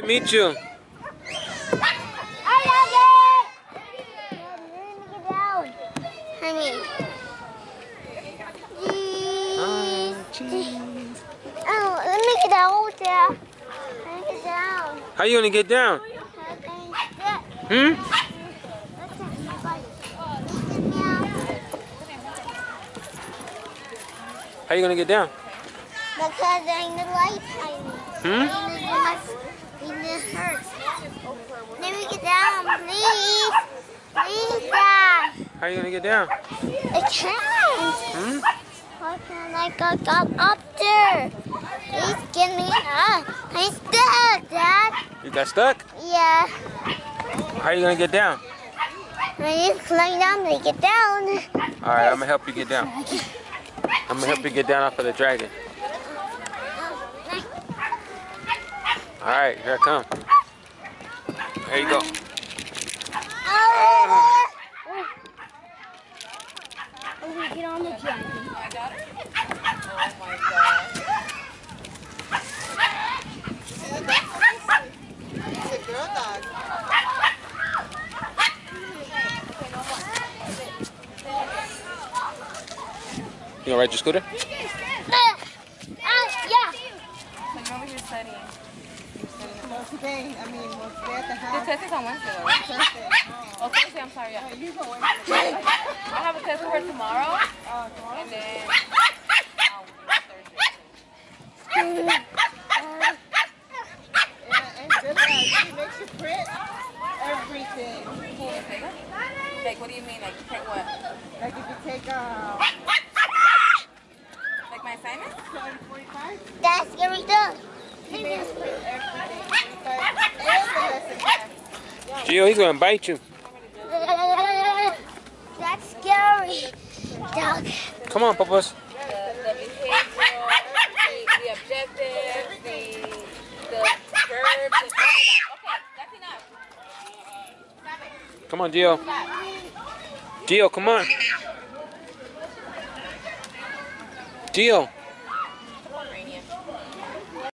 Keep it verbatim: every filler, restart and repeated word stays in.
to meet you. I love it! Let me get down. Honey. Oh, jeez. Oh, let me get down there. Let me get down. How you gonna get down? Hmm? How you gonna get down? Because I need light timing. Hmm? It hurts. Let me get down, please. Please, Dad. How you gonna get down? I can't. Hmm? How can I get up, up there? Please get me up. I'm stuck, Dad. You got stuck? Yeah. How you gonna get down? I need to climb down to get down. Alright, I'm gonna help you get down. I'm gonna help you get down off of the dragon. Alright, here I come. There you go. Oh, oh get on the dragon. I got her? Oh my god. It's a girl dog. You gonna ride your scooter? Uh, uh, yeah. So you're over here studying. Well, today, I mean, well, today at the The house. test is on Wednesday though, right? Thursday. Oh, Thursday, I'm sorry, yeah. Oh, you go Wednesday. I have a test for her tomorrow, Oh, tomorrow? and then um, Thursday. Yeah, and good luck. She makes you print everything. Who is it? Like, what do you mean? Like, print what? Like if you take uh, Like my assignment? seven forty-five, That's scary stuff. she makes you print everything. forty-five, and the lesson plan. Gio, he's gonna bite you. That's scary. Dog. Come on, Papas. The, the behavioral, the, the objectives, the, the verbs, the... Okay, that's enough. Come on, Gio. Gio, come on. Gio.